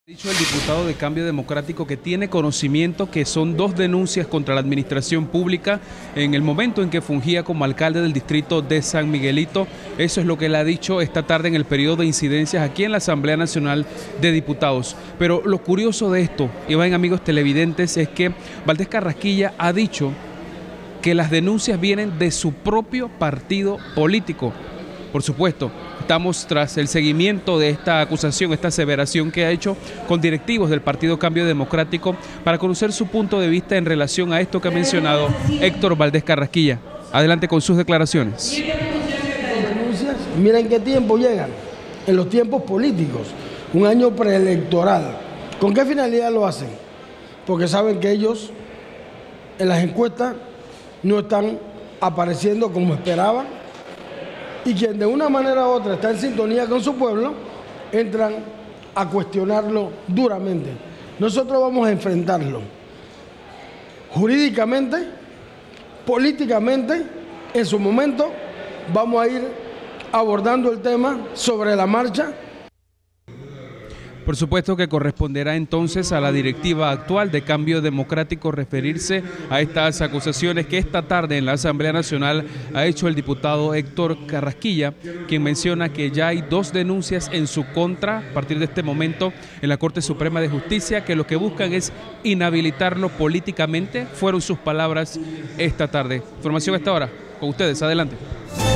Dicho el diputado de Cambio Democrático que tiene conocimiento que son dos denuncias contra la administración pública en el momento en que fungía como alcalde del distrito de San Miguelito. Eso es lo que él ha dicho esta tarde en el periodo de incidencias aquí en la Asamblea Nacional de Diputados. Pero lo curioso de esto, Iván, amigos televidentes, es que Valdés Carrasquilla ha dicho que las denuncias vienen de su propio partido político. Por supuesto, estamos tras el seguimiento de esta acusación, esta aseveración que ha hecho con directivos del Partido Cambio Democrático para conocer su punto de vista en relación a esto que ha mencionado Héctor Valdés Carrasquilla. Adelante con sus declaraciones. Miren qué tiempo llegan, en los tiempos políticos, un año preelectoral. ¿Con qué finalidad lo hacen? Porque saben que ellos en las encuestas no están apareciendo como esperaban, y quien de una manera u otra está en sintonía con su pueblo, entran a cuestionarlo duramente. Nosotros vamos a enfrentarlo jurídicamente, políticamente, en su momento vamos a ir abordando el tema sobre la marcha. Por supuesto que corresponderá entonces a la directiva actual de Cambio Democrático referirse a estas acusaciones que esta tarde en la Asamblea Nacional ha hecho el diputado Héctor Carrasquilla, quien menciona que ya hay dos denuncias en su contra a partir de este momento en la Corte Suprema de Justicia, que lo que buscan es inhabilitarlo políticamente. Fueron sus palabras esta tarde. Información a esta hora. Con ustedes, adelante.